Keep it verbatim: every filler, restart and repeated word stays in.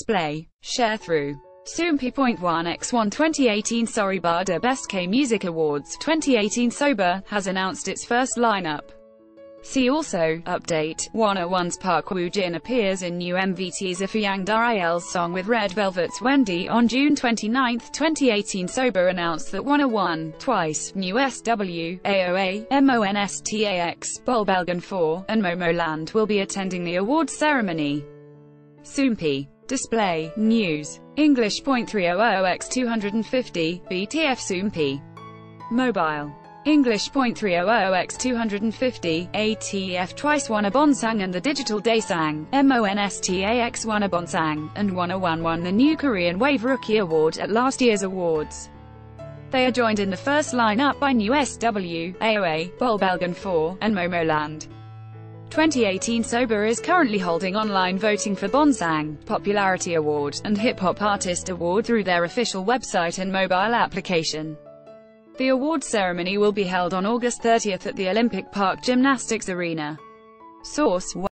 Display. Sharethrough. Soompi point one by one twenty eighteen Soribada Best K-Music Awards twenty eighteen SOBA has announced its first lineup. See also, Update. one oh one's Park Woo-jin appears in new M V T's If Yang Dariel's song with Red Velvet's Wendy. On June twenty-ninth, twenty eighteen SOBA announced that one oh one, Twice, New S W, A O A, MONSTAX, Bolbelgan four, and Momoland will be attending the awards ceremony. Soompi. Display. News. English point three hundred by two fifty, B T F Soompi. Mobile. English point three hundred by two fifty, A T F Twice Wonabonsang and the Digital Daesang, MONSTAX Wonabonsang, and one oh one won the New Korean Wave Rookie Award at last year's awards. They are joined in the first lineup by New S W, A O A, Bolbelgan four, and Momoland. twenty eighteen SOBA is currently holding online voting for Bonsang, Popularity Award, and Hip Hop Artist Award through their official website and mobile application. The award ceremony will be held on August thirtieth at the Olympic Park Gymnastics Arena. Source.